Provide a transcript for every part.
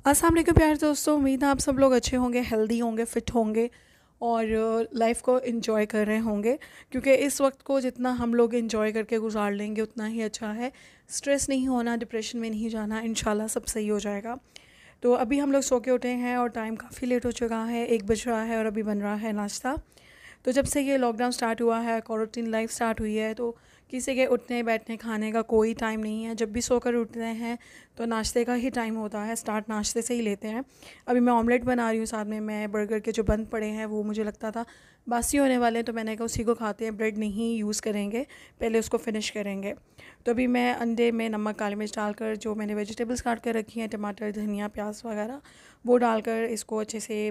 अस्सलाम वालेकुम प्यारे दोस्तों, उम्मीद है आप सब लोग अच्छे होंगे, हेल्दी होंगे, फ़िट होंगे और लाइफ को एंजॉय कर रहे होंगे। क्योंकि इस वक्त को जितना हम लोग एंजॉय करके गुजार लेंगे उतना ही अच्छा है। स्ट्रेस नहीं होना, डिप्रेशन में नहीं जाना, इंशाल्लाह सब सही हो जाएगा। तो अभी हम लोग सो के उठे हैं और टाइम काफ़ी लेट हो चुका है, 1 बज रहा है और अभी बन रहा है नाश्ता। तो जब से ये लॉकडाउन स्टार्ट हुआ है, क्वारंटीन लाइफ स्टार्ट हुई है, तो किसी के उठने बैठने खाने का कोई टाइम नहीं है। जब भी सोकर उठते हैं तो नाश्ते का ही टाइम होता है, स्टार्ट नाश्ते से ही लेते हैं। अभी मैं ऑमलेट बना रही हूँ, साथ में मैं बर्गर के जो बंद पड़े हैं वो मुझे लगता था बासी होने वाले हैं, तो मैंने कहा उसी को खाते हैं, ब्रेड नहीं यूज़ करेंगे, पहले उसको फिनिश करेंगे। तो अभी मैं अंडे में नमक काली मिर्च डालकर जो मैंने वेजिटेबल्स काट कर रखी हैं, टमाटर धनिया प्याज वगैरह, वो डालकर इसको अच्छे से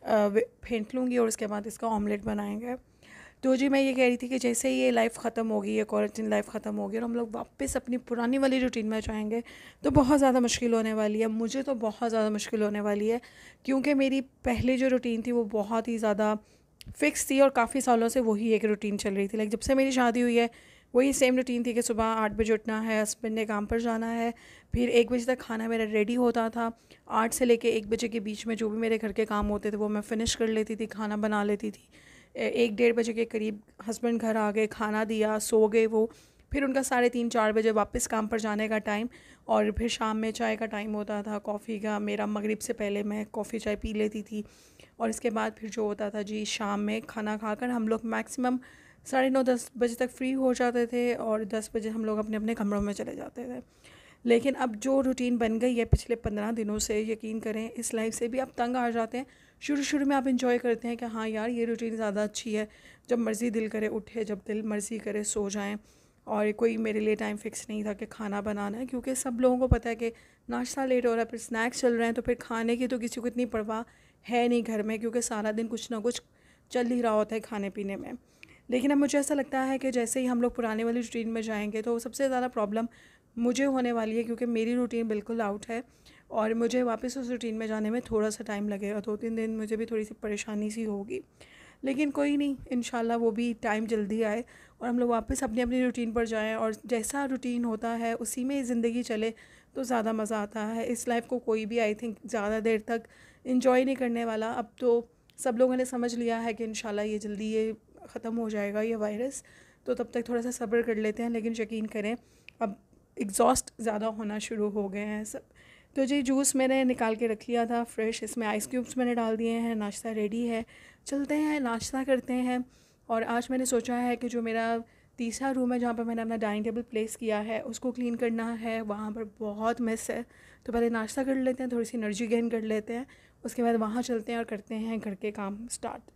फेंट लूँगी और उसके बाद इसका ऑमलेट बनाएंगे। तो जी मैं ये कह रही थी कि जैसे ही ये लाइफ़ ख़त्म होगी, ये क्वारंटीन लाइफ़ ख़त्म होगी और हम लोग वापस अपनी पुरानी वाली रूटीन में जाएंगे, तो बहुत ज़्यादा मुश्किल होने वाली है। मुझे तो बहुत ज़्यादा मुश्किल होने वाली है, क्योंकि मेरी पहले जो रूटीन थी वो बहुत ही ज़्यादा फ़िक्स थी और काफ़ी सालों से वही एक रूटीन चल रही थी। लाइक जब से मेरी शादी हुई है वही सेम रूटीन थी कि सुबह 8 बजे उठना है, हस्बैंड ने काम पर जाना है, फिर 1 बजे तक खाना मेरा रेडी होता था। 8 से लेके 1 बजे के बीच में जो भी मेरे घर के काम होते थे वो मैं फ़िनिश कर लेती थी, खाना बना लेती थी। 1 डेढ़ बजे के करीब हस्बैंड घर आ गए, खाना दिया, सो गए वो। फिर उनका 3:30 4 बजे वापस काम पर जाने का टाइम, और फिर शाम में चाय का टाइम होता था, कॉफ़ी का। मेरा मगरिब से पहले मैं कॉफ़ी चाय पी लेती थी। और इसके बाद फिर जो होता था जी, शाम में खाना खाकर हम लोग मैक्सिमम 9:30 10 बजे तक फ्री हो जाते थे और 10 बजे हम लोग अपने अपने कमरों में चले जाते थे। लेकिन अब जो रूटीन बन गई है पिछले 15 दिनों से, यकीन करें इस लाइफ से भी आप तंग आ जाते हैं। शुरू शुरू में आप इंजॉय करते हैं कि हाँ यार ये रूटीन ज़्यादा अच्छी है, जब मर्ज़ी दिल करे उठे, जब दिल मर्ज़ी करे सो जाएं। और कोई मेरे लिए टाइम फ़िक्स नहीं था कि खाना बनाना है, क्योंकि सब लोगों को पता है कि नाश्ता लेट हो रहा है, फिर स्नैक्स चल रहे हैं, तो फिर खाने की तो किसी को इतनी परवाह है नहीं घर में, क्योंकि सारा दिन कुछ ना कुछ चल ही रहा होता है खाने पीने में। लेकिन अब मुझे ऐसा लगता है कि जैसे ही हम लोग पुराने वाली रूटीन में जाएंगे तो सबसे ज़्यादा प्रॉब्लम मुझे होने वाली है, क्योंकि मेरी रूटीन बिल्कुल आउट है और मुझे वापस उस रूटीन में जाने में थोड़ा सा टाइम लगेगा, 2 3 दिन मुझे भी थोड़ी सी परेशानी सी होगी। लेकिन कोई नहीं, इंशाल्लाह वो भी टाइम जल्दी आए और हम लोग वापस अपनी अपनी रूटीन पर जाएं और जैसा रूटीन होता है उसी में ज़िंदगी चले तो ज़्यादा मज़ा आता है। इस लाइफ को कोई भी आई थिंक ज़्यादा देर तक इंजॉय नहीं करने वाला। अब तो सब लोगों ने समझ लिया है कि इंशाल्लाह ये जल्दी ये ख़त्म हो जाएगा ये वायरस, तो तब तक थोड़ा सा सब्र कर लेते हैं। लेकिन यकीन करें अब एग्जॉस्ट ज़्यादा होना शुरू हो गए हैं सब। तो जी जूस मैंने निकाल के रख लिया था फ्रेश, इसमें आइस क्यूब्स मैंने डाल दिए हैं, नाश्ता रेडी है। चलते हैं नाश्ता करते हैं। और आज मैंने सोचा है कि जो मेरा तीसरा रूम है जहाँ पर मैंने अपना डाइनिंग टेबल प्लेस किया है उसको क्लीन करना है, वहाँ पर बहुत मेस है। तो पहले नाश्ता कर लेते हैं, थोड़ी सी एनर्जी गेन कर लेते हैं, उसके बाद वहाँ चलते हैं और करते हैं घर के काम स्टार्ट।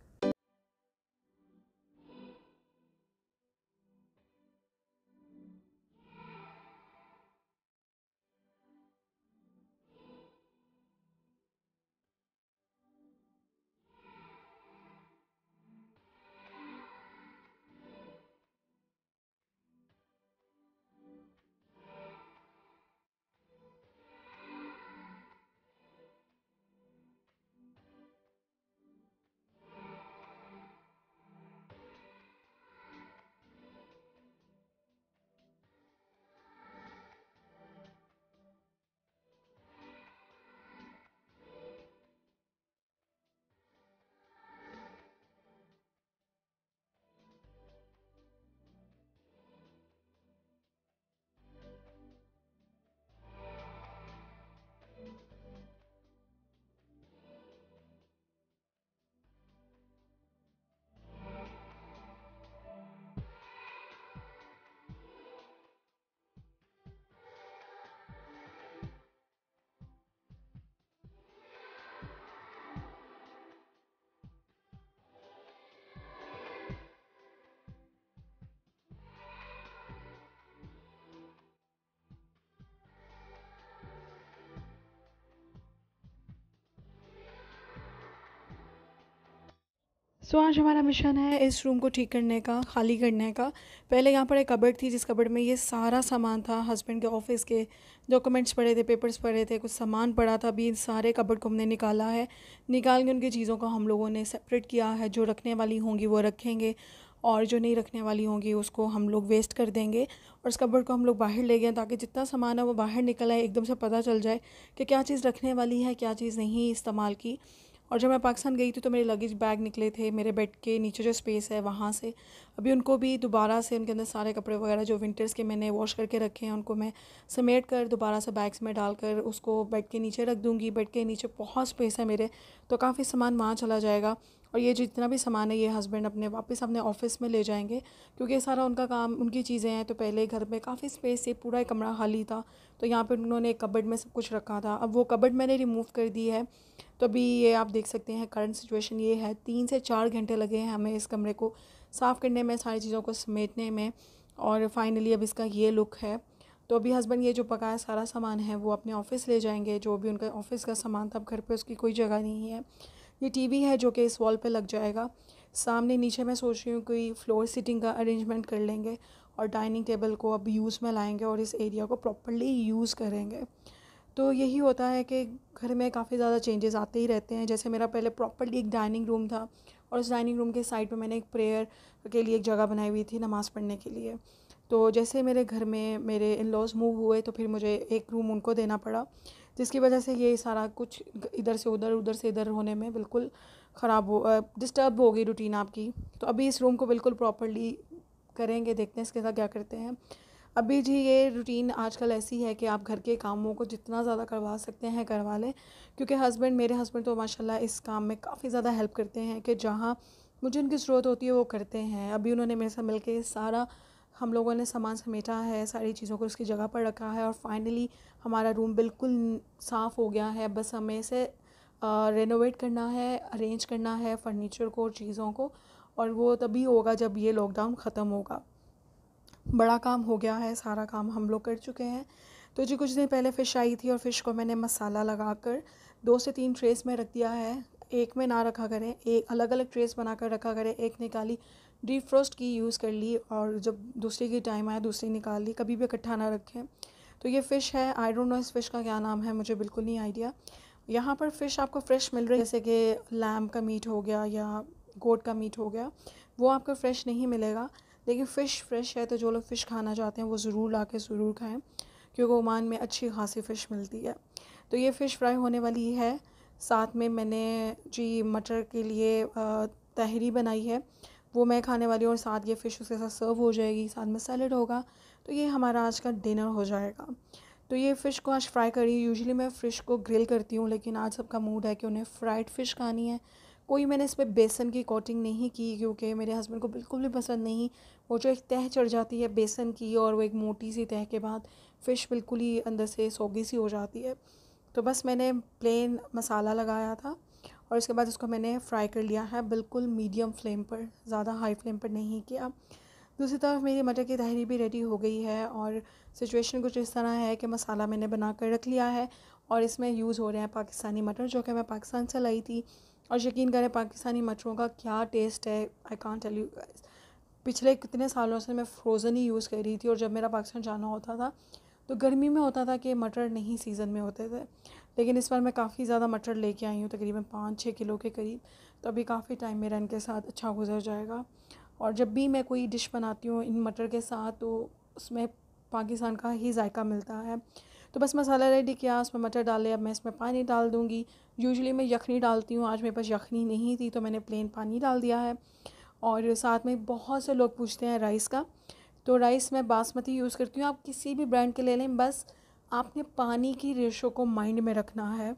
आज हमारा मिशन है इस रूम को ठीक करने का, खाली करने का। पहले यहाँ पर एक कबर्ड थी, जिस कबर्ड में ये सारा सामान था, हस्बैंड के ऑफिस के डॉक्यूमेंट्स पड़े थे, पेपर्स पड़े थे, कुछ सामान पड़ा था। अभी इन सारे कबर्ड को हमने निकाला है, निकाल के उनकी चीज़ों को हम लोगों ने सेपरेट किया है। जो रखने वाली होंगी वो रखेंगे और जो नहीं रखने वाली होंगी उसको हम लोग वेस्ट कर देंगे। और इस कबर्ड को हम लोग बाहर ले गए ताकि जितना सामान है वो बाहर निकल आए, एकदम से पता चल जाए कि क्या चीज़ रखने वाली है, क्या चीज़ नहीं इस्तेमाल की। और जब मैं पाकिस्तान गई थी तो मेरे लगेज बैग निकले थे मेरे बेड के नीचे जो स्पेस है वहाँ से। अभी उनको भी दोबारा से, उनके अंदर सारे कपड़े वगैरह जो विंटर्स के मैंने वॉश करके रखे हैं उनको मैं समेट कर दोबारा से बैग्स में डालकर उसको बेड के नीचे रख दूँगी। बेड के नीचे बहुत स्पेस है मेरे, तो काफ़ी सामान वहाँ चला जाएगा। और ये जितना भी सामान है ये हस्बैंड अपने वापस अपने ऑफिस में ले जाएंगे, क्योंकि ये सारा उनका काम, उनकी चीज़ें हैं। तो पहले घर में काफ़ी स्पेस से पूरा एक कमरा खाली था, तो यहाँ पे उन्होंने एक कबर्ड में सब कुछ रखा था। अब वो कबर्ड मैंने रिमूव कर दी है। तो अभी ये आप देख सकते हैं करंट सिचुएशन ये है, 3 से 4 घंटे लगे हैं हमें इस कमरे को साफ़ करने में, सारी चीज़ों को समेटने में। और फाइनली अब इसका ये लुक है। तो अभी हस्बैंड ये जो पकाया सारा सामान है वो अपने ऑफ़िस ले जाएंगे, जो भी उनका ऑफ़िस का सामान था। अब घर पे उसकी कोई जगह नहीं है। ये टीवी है जो कि इस वॉल पे लग जाएगा सामने। नीचे मैं सोच रही हूँ कोई फ्लोर सीटिंग का अरेंजमेंट कर लेंगे और डाइनिंग टेबल को अब यूज़ में लाएंगे और इस एरिया को प्रॉपर्ली यूज़ करेंगे। तो यही होता है कि घर में काफ़ी ज़्यादा चेंजेस आते ही रहते हैं। जैसे मेरा पहले प्रॉपर्ली एक डाइनिंग रूम था और उस डाइनिंग रूम के साइड पे मैंने एक प्रेयर के लिए एक जगह बनाई हुई थी नमाज़ पढ़ने के लिए। तो जैसे मेरे घर में मेरे इन लॉज मूव हुए तो फिर मुझे एक रूम उनको देना पड़ा, जिसकी वजह से ये सारा कुछ इधर से उधर उधर से इधर होने में बिल्कुल ख़राब हो डिस्टर्ब हो गई रूटीन आपकी। तो अभी इस रूम को बिल्कुल प्रॉपर्ली करेंगे, देखते हैं इसके साथ क्या करते हैं। अभी जी ये रूटीन आजकल ऐसी है कि आप घर के कामों को जितना ज़्यादा करवा सकते हैं करवा लें, क्योंकि मेरे हस्बैंड तो माशाल्लाह इस काम में काफ़ी ज़्यादा हेल्प करते हैं कि जहाँ मुझे उनकी ज़रूरत होती है वो करते हैं। अभी उन्होंने मेरे साथ मिलके सारा हम लोगों ने सामान समेटा है, सारी चीज़ों को उसकी जगह पर रखा है और फाइनली हमारा रूम बिल्कुल साफ़ हो गया है। बस हमें इसे रेनोवेट करना है, अरेंज करना है फ़र्नीचर को और चीज़ों को, और वो तभी होगा जब ये लॉकडाउन ख़त्म होगा। बड़ा काम हो गया है, सारा काम हम लोग कर चुके हैं। तो जी कुछ दिन पहले फ़िश आई थी और फ़िश को मैंने मसाला लगाकर 2 से 3 ट्रेस में रख दिया है। एक में ना रखा करें, एक अलग अलग ट्रेस बनाकर रखा करें। एक निकाली डीप फ्रोस्ट की यूज़ कर ली और जब दूसरी की टाइम आया दूसरी निकाल ली, कभी भी इकट्ठा ना रखें। तो ये फ़िश है, आई डोंट नो इस फ़िश का क्या नाम है, मुझे बिल्कुल नहीं आइडिया। यहाँ पर फ़िश आपको फ़्रेश मिल रही है, जैसे कि लैम्ब का मीट हो गया या गोट का मीट हो गया, वो आपको फ़्रेश नहीं मिलेगा। लेकिन फ़िश फ्रेश है, तो जो लोग फ़िश खाना चाहते हैं वो ज़रूर ला के ज़रूर खाएँ, क्योंकि ओमान में अच्छी खासी फ़िश मिलती है। तो ये फ़िश फ्राई होने वाली है। साथ में मैंने जी मटर के लिए तहरी बनाई है, वो मैं खाने वाली हूँ और साथ ये फ़िश उसके साथ सर्व हो जाएगी, साथ में सैलड होगा। तो ये हमारा आज का डिनर हो जाएगा। तो ये फ़िश को आज फ्राई करी। यूजुअली मैं फ़िश को ग्रिल करती हूँ, लेकिन आज सबका मूड है कि उन्हें फ्राइड फ़िश खानी है। कोई मैंने इसमें बेसन की कोटिंग नहीं की, क्योंकि मेरे हस्बैंड को बिल्कुल भी पसंद नहीं। वो जो एक तह चढ़ जाती है बेसन की और वो एक मोटी सी तह के बाद फ़िश बिल्कुल ही अंदर से सौगी सी हो जाती है। तो बस मैंने प्लेन मसाला लगाया था और उसके बाद उसको मैंने फ्राई कर लिया है बिल्कुल मीडियम फ्लेम पर, ज़्यादा हाई फ्लेम पर नहीं किया। दूसरी तरफ मेरी मटर की तहरी भी रेडी हो गई है और सिचुएशन कुछ इस तरह है कि मसाला मैंने बना कर रख लिया है और इसमें यूज़ हो रहे हैं पाकिस्तानी मटर, जो कि मैं पाकिस्तान से लाई थी। और यकीन करें पाकिस्तानी मटरों का क्या टेस्ट है, I can't tell you guys. पिछले कितने सालों से मैं फ़्रोज़न ही यूज़ कर रही थी और जब मेरा पाकिस्तान जाना होता था तो गर्मी में होता था कि मटर नहीं सीज़न में होते थे। लेकिन इस बार मैं काफ़ी ज़्यादा मटर लेके आई हूँ, तकरीबन 5-6 किलो के करीब। तो अभी काफ़ी टाइम मेरा इनके साथ अच्छा गुजर जाएगा। और जब भी मैं कोई डिश बनाती हूँ इन मटर के साथ तो उसमें पाकिस्तान का ही जायका मिलता है। तो बस मसाला रेडी किया, उसमें मटर डाले, अब मैं इसमें पानी डाल दूँगी। यूजुअली मैं यखनी डालती हूँ, आज मेरे पास यखनी नहीं थी तो मैंने प्लेन पानी डाल दिया है। और साथ में बहुत से लोग पूछते हैं राइस का, तो राइस मैं बासमती यूज़ करती हूँ। आप किसी भी ब्रांड के ले लें, बस आपने पानी की रेशो को माइंड में रखना है।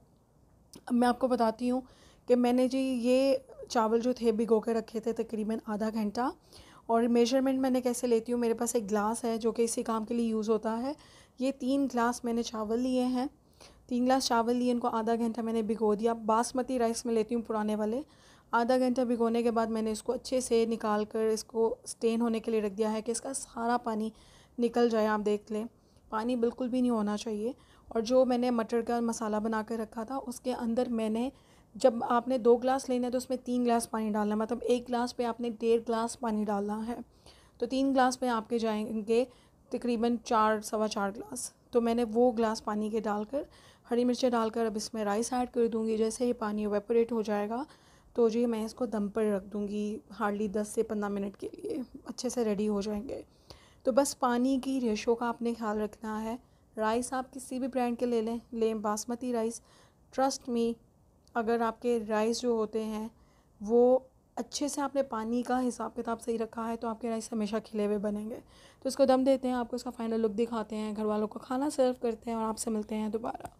अब मैं आपको बताती हूँ कि मैंने जी ये चावल जो थे भिगो के रखे थे तकरीबन आधा घंटा। और मेजरमेंट मैंने कैसे लेती हूँ, मेरे पास एक ग्लास है जो कि इसी काम के लिए यूज़ होता है। ये 3 ग्लास मैंने चावल लिए हैं, 3 ग्लास चावल लिए, इनको आधा घंटा मैंने भिगो दिया। बासमती राइस में लेती हूँ पुराने वाले। आधा घंटा भिगोने के बाद मैंने इसको अच्छे से निकाल कर इसको स्टेन होने के लिए रख दिया है कि इसका सारा पानी निकल जाए। आप देख लें, पानी बिल्कुल भी नहीं होना चाहिए। और जो मैंने मटर का मसाला बना कर रखा था उसके अंदर मैंने, जब आपने 2 ग्लास लेना है तो उसमें 3 ग्लास पानी डालना है, मतलब 1 ग्लास पे आपने 1.5 ग्लास पानी डालना है। तो 3 ग्लास पे आपके जाएंगे तकरीबन 4-4.25 ग्लास। तो मैंने वो ग्लास पानी के डालकर हरी मिर्चें डालकर अब इसमें राइस ऐड कर दूँगी। जैसे ही पानी इवेपोरेट हो जाएगा तो जी मैं इसको दम पर रख दूँगी हार्डली 10 से 15 मिनट के लिए, अच्छे से रेडी हो जाएंगे। तो बस पानी की रेशो का आपने ख्याल रखना है। राइस आप किसी भी ब्रांड के लें बासमती राइस। ट्रस्ट मी, अगर आपके राइस जो होते हैं वो अच्छे से आपने पानी का हिसाब किताब सही रखा है तो आपके राइस हमेशा खिले हुए बनेंगे। तो इसको दम देते हैं, आपको इसका फाइनल लुक दिखाते हैं, घर वालों को खाना सर्व करते हैं और आपसे मिलते हैं दोबारा।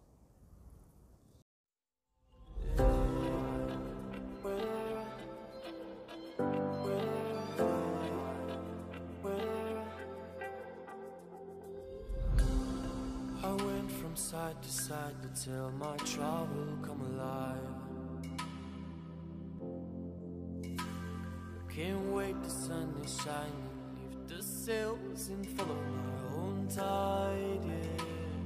I went from side to side to tell my trouble come alive. Can't wait, the sun is shining, lift the sails and follow my own tide, yeah.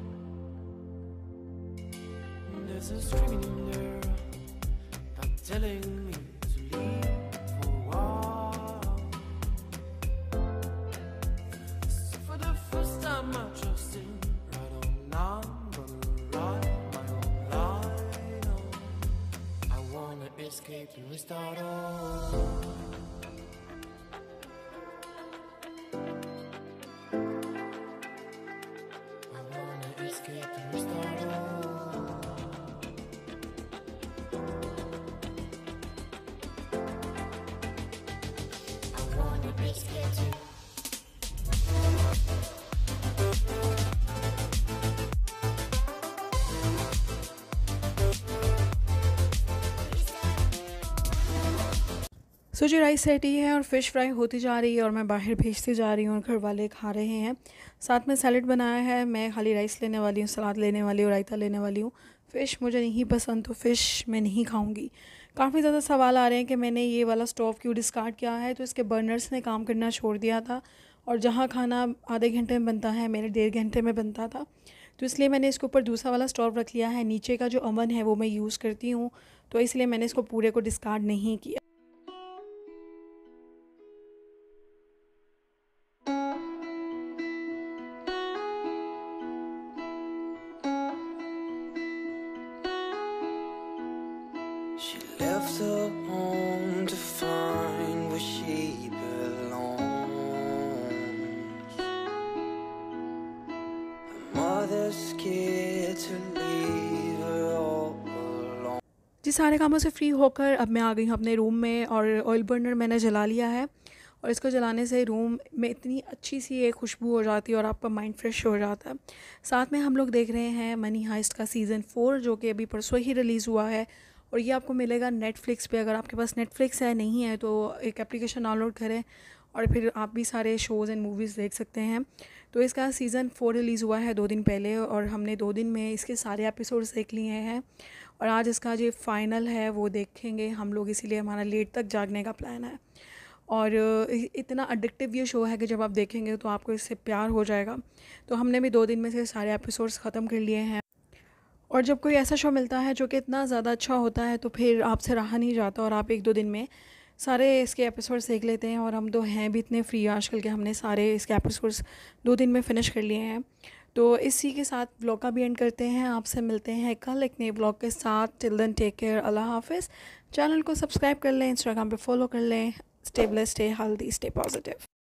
There's a screaming in there, not telling me to leave for a while. So for the first time I trusted, right on now I'm gonna ride my own line on. I wanna escape and restart all. So ji rice ready है और fish fry होती जा रही है और मैं बाहर भेजती जा रही हूँ और घर वाले खा रहे हैं। साथ में सैलेड बनाया है, मैं खाली राइस लेने वाली हूँ, सलाद लेने वाली हूँ, रायता लेने वाली हूँ। फ़िश मुझे नहीं पसंद तो फ़िश मैं नहीं खाऊंगी। काफ़ी ज़्यादा सवाल आ रहे हैं कि मैंने ये वाला स्टोव क्यों डिस्कार्ड किया है। तो इसके बर्नर्स ने काम करना छोड़ दिया था और जहाँ खाना आधे घंटे में बनता है मेरे 1.5 घंटे में बनता था। तो इसलिए मैंने इसके ऊपर दूसरा वाला स्टोव रख लिया है। नीचे का जो ओवन है वो मैं यूज़ करती हूँ, तो इसलिए मैंने इसको पूरे को डिस्कार्ड नहीं किया। She left her home to find where she belongs. Her mother's scared to leave her all alone. जी सारे कामों से फ्री होकर अब मैं आ गई हूँ अपने रूम में और ऑयल बर्नर मैंने जला लिया है और इसको जलाने से रूम में इतनी अच्छी सी एक खुशबू हो जाती है और आपका माइंड फ्रेश हो जाता है। साथ में हम लोग देख रहे हैं मनी हाइस्ट का सीज़न 4 जो कि अभी परसों ही रिलीज़ हुआ है और ये आपको मिलेगा नेटफ्लिक्स पे। अगर आपके पास नेटफ्लिक्स है नहीं है तो एक एप्लीकेशन डाउनलोड करें और फिर आप भी सारे शोज़ एंड मूवीज़ देख सकते हैं। तो इसका सीज़न 4 रिलीज़ हुआ है 2 दिन पहले और हमने 2 दिन में इसके सारे एपिसोड्स देख लिए हैं और आज इसका जो फाइनल है वो देखेंगे हम लोग, इसीलिए हमारा लेट तक जागने का प्लान है। और इतना एडिक्टिव ये शो है कि जब आप देखेंगे तो आपको इससे प्यार हो जाएगा। तो हमने भी 2 दिन में से सारे एपिसोड्स ख़त्म कर लिए हैं और जब कोई ऐसा शो मिलता है जो कि इतना ज़्यादा अच्छा होता है तो फिर आपसे रहा नहीं जाता और आप 1-2 दिन में सारे इसके एपिसोड्स देख लेते हैं। और हम तो हैं भी इतने फ्री आजकल के हमने सारे इसके एपिसोड्स 2 दिन में फ़िनिश कर लिए हैं। तो इसी के साथ व्लॉग का भी एंड करते हैं। आपसे मिलते हैं कल एक नए व्लॉग के साथ। टिल देन टेक केयर, अल्लाह हाफिज़। चैनल को सब्सक्राइब कर लें, इंस्टाग्राम पे फॉलो कर लें। Stay blessed, stay healthy, stay positive.